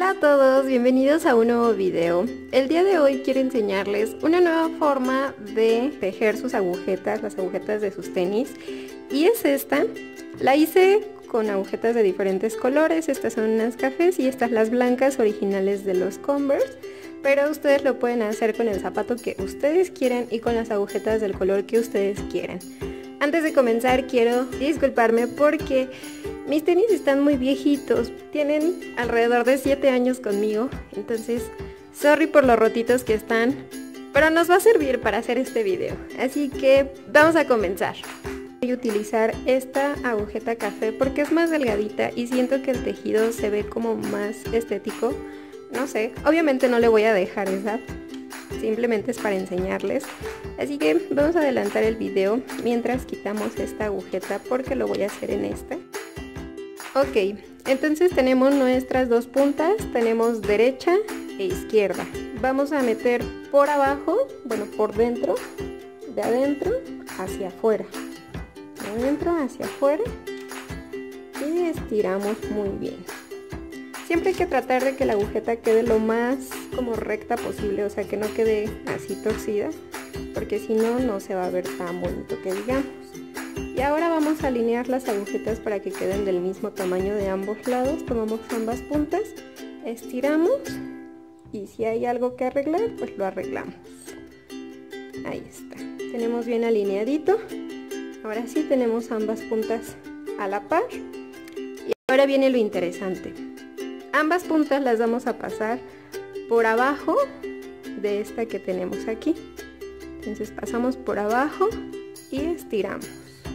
Hola a todos, bienvenidos a un nuevo video. El día de hoy quiero enseñarles una nueva forma de tejer sus agujetas, las agujetas de sus tenis. Y es esta, la hice con agujetas de diferentes colores, estas son unas cafés y estas las blancas originales de los Converse. Pero ustedes lo pueden hacer con el zapato que ustedes quieran y con las agujetas del color que ustedes quieran. Antes de comenzar quiero disculparme porque mis tenis están muy viejitos, tienen alrededor de 7 años conmigo, entonces sorry por los rotitos que están, pero nos va a servir para hacer este video, así que vamos a comenzar. Voy a utilizar esta agujeta café porque es más delgadita y siento que el tejido se ve como más estético, no sé, obviamente no le voy a dejar esa. Simplemente es para enseñarles, así que vamos a adelantar el video mientras quitamos esta agujeta porque lo voy a hacer en esta. Ok, entonces tenemos nuestras dos puntas, tenemos derecha e izquierda. Vamos a meter por abajo, bueno por dentro, de adentro hacia afuera, de adentro hacia afuera y estiramos muy bien. Siempre hay que tratar de que la agujeta quede lo más como recta posible, o sea que no quede así torcida, porque si no, no se va a ver tan bonito que digamos. Y ahora vamos a alinear las agujetas para que queden del mismo tamaño de ambos lados. Tomamos ambas puntas, estiramos y si hay algo que arreglar, pues lo arreglamos. Ahí está, tenemos bien alineadito. Ahora sí tenemos ambas puntas a la par. Y ahora viene lo interesante. Ambas puntas las vamos a pasar por abajo de esta que tenemos aquí. Entonces pasamos por abajo y estiramos.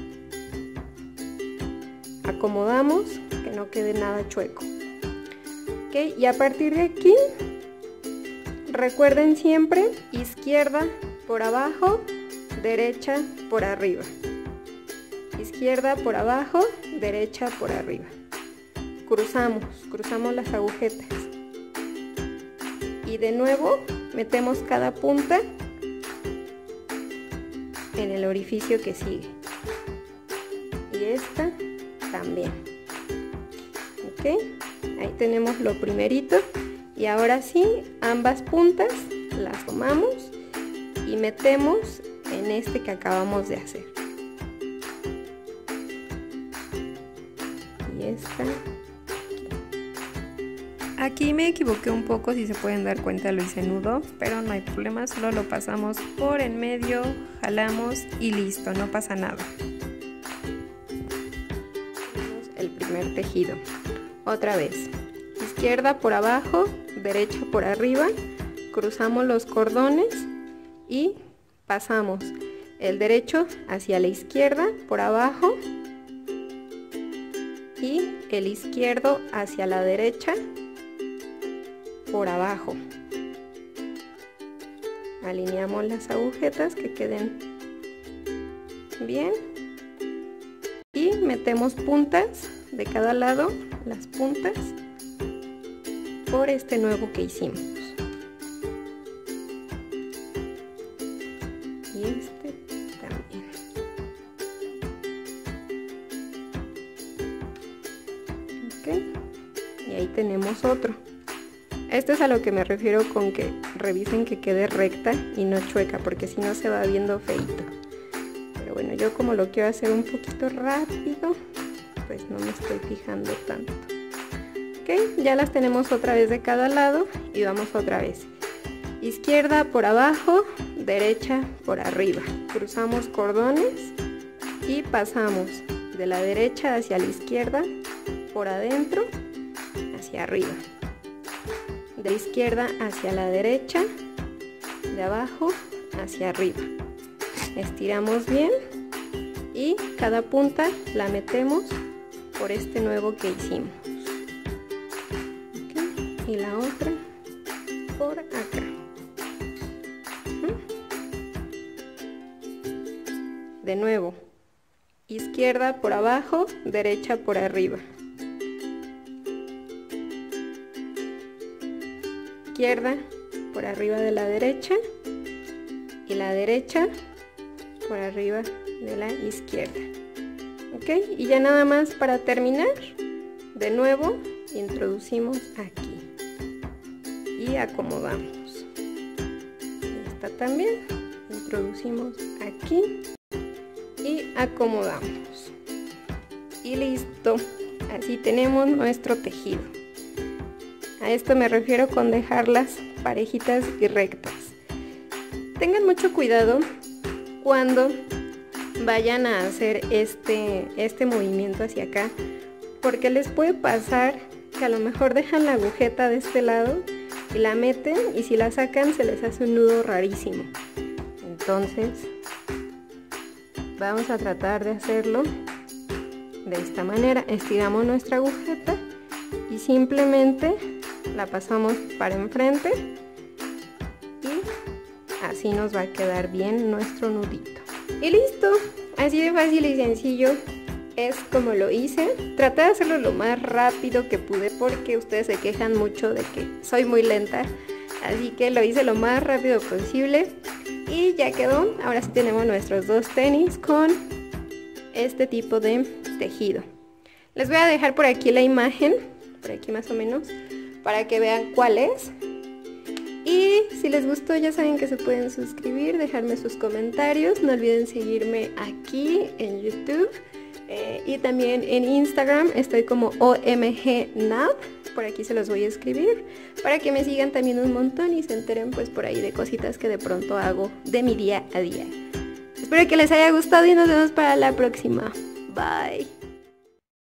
Acomodamos que no quede nada chueco. Ok, y a partir de aquí, recuerden siempre izquierda por abajo, derecha por arriba. Izquierda por abajo, derecha por arriba. Cruzamos las agujetas y de nuevo metemos cada punta en el orificio que sigue y esta también. Ok, ahí tenemos lo primerito y ahora sí ambas puntas las tomamos y metemos en este que acabamos de hacer y esta. Aquí me equivoqué un poco, si se pueden dar cuenta lo hice nudo, pero no hay problema, solo lo pasamos por en medio, jalamos y listo, no pasa nada. El primer tejido, otra vez, izquierda por abajo, derecha por arriba, cruzamos los cordones y pasamos el derecho hacia la izquierda por abajo y el izquierdo hacia la derecha por abajo. Alineamos las agujetas que queden bien y metemos puntas de cada lado, las puntas por este nuevo que hicimos y este también. Ok, y ahí tenemos otro. Esto es a lo que me refiero con que revisen que quede recta y no chueca, porque si no se va viendo feito. Pero bueno, yo como lo quiero hacer un poquito rápido, pues no me estoy fijando tanto. Ok, ya las tenemos otra vez de cada lado y vamos otra vez. Izquierda por abajo, derecha por arriba. Cruzamos cordones y pasamos de la derecha hacia la izquierda, por adentro, hacia arriba. De izquierda hacia la derecha, de abajo hacia arriba. Estiramos bien y cada punta la metemos por este nuevo que hicimos. Okay. Y la otra por acá. De nuevo, izquierda por abajo, derecha por arriba. Izquierda por arriba de la derecha y la derecha por arriba de la izquierda. Ok, y ya nada más para terminar, de nuevo introducimos aquí y acomodamos. Esta también, introducimos aquí y acomodamos. Y listo, así tenemos nuestro tejido. A esto me refiero con dejarlas parejitas y rectas. Tengan mucho cuidado cuando vayan a hacer este movimiento hacia acá, porque les puede pasar que a lo mejor dejan la agujeta de este lado y la meten, y si la sacan se les hace un nudo rarísimo. Entonces vamos a tratar de hacerlo de esta manera. Estiramos nuestra agujeta y simplemente la pasamos para enfrente y así nos va a quedar bien nuestro nudito. Y listo, así de fácil y sencillo es como lo hice. Traté de hacerlo lo más rápido que pude porque ustedes se quejan mucho de que soy muy lenta, así que lo hice lo más rápido posible y ya quedó. Ahora sí tenemos nuestros dos tenis con este tipo de tejido. Les voy a dejar por aquí la imagen, por aquí más o menos, para que vean cuál es. Y si les gustó, ya saben que se pueden suscribir, dejarme sus comentarios. No olviden seguirme aquí en YouTube y también en Instagram. Estoy como OMGNAD. Por aquí se los voy a escribir para que me sigan también un montón y se enteren pues por ahí de cositas que de pronto hago de mi día a día. Espero que les haya gustado y nos vemos para la próxima. Bye.